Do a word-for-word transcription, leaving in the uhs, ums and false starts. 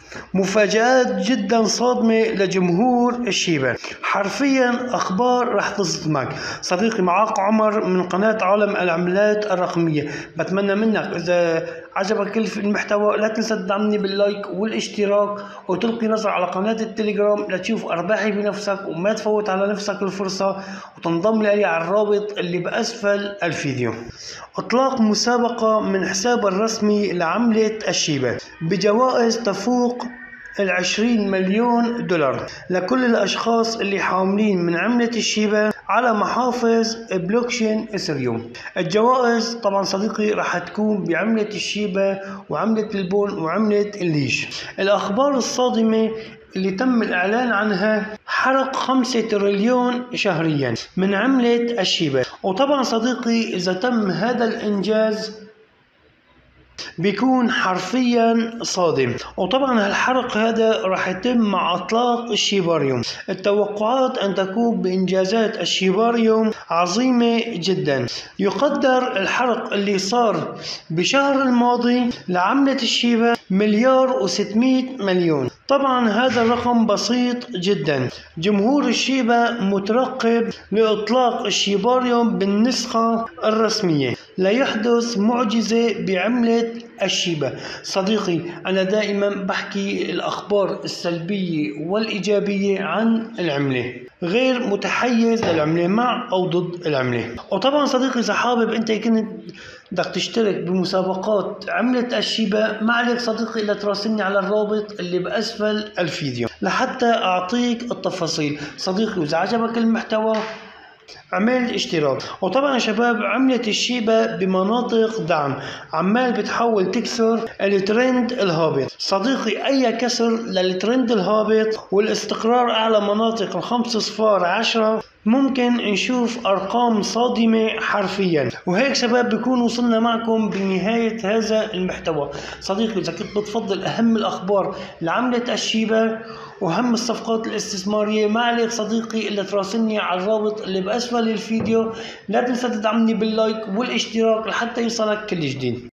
مفاجآت جدا صادمة لجمهور الشيبة، حرفيا أخبار رح تصدمك. صديقي معاك عمر من قناة عالم العملات الرقمية. بتمنى منك إذا عجبك المحتوى لا تنسى تدعمني باللايك والاشتراك وتلقي نظرة على قناة التليجرام لتشوف أرباحي بنفسك وما تفوت على نفسك الفرصة وتنضم لي على الرابط اللي بأسفل الفيديو. إطلاق مسابقة من حساب الرسمي لعملة الشيبة بجوائز تفوق العشرين مليون دولار لكل الأشخاص اللي حاملين من عملة الشيبة على محافظ بلوكشين إثيريوم. الجوائز طبعا صديقي راح تكون بعملة الشيبة وعملة البون وعملة الليش. الأخبار الصادمة اللي تم الإعلان عنها حرق خمسة تريليون شهريا من عملة الشيبة، وطبعا صديقي إذا تم هذا الإنجاز بيكون حرفيا صادم. وطبعا هالحرق هذا راح يتم مع اطلاق الشيباريوم. التوقعات ان تكون بانجازات الشيباريوم عظيمة جدا. يقدر الحرق اللي صار بشهر الماضي لعملة الشيبة مليار وستمائة مليون. طبعا هذا الرقم بسيط جدا. جمهور الشيبة مترقب لإطلاق الشيباريوم بالنسخة الرسمية ليحدث معجزة بعملة الشيبة. صديقي أنا دائما بحكي الأخبار السلبية والإيجابية عن العملة، غير متحيز للعملة مع أو ضد العملة. وطبعا صديقي إذا حابب أنت كنت بدك تشترك بمسابقات عملة الشيبة ما عليك صديقي إلا تراسلني على الرابط اللي بأسفل الفيديو لحتى أعطيك التفاصيل. صديقي وإذا عجبك المحتوى اعمل اشتراك. وطبعا شباب عملة الشيبة بمناطق دعم عمال بتحاول تكسر الترند الهابط. صديقي اي كسر للترند الهابط والاستقرار اعلى مناطق الخمس صفار عشرة ممكن نشوف ارقام صادمة حرفيا. وهيك شباب بكون وصلنا معكم بنهاية هذا المحتوى. صديقي اذا كنت بتفضل اهم الاخبار لعملة الشيبة واهم الصفقات الاستثمارية ما عليك صديقي الا تراسلني على الرابط اللي باسفل الفيديو. لا تنسى تدعمني باللايك والاشتراك لحتى يوصلك كل جديد.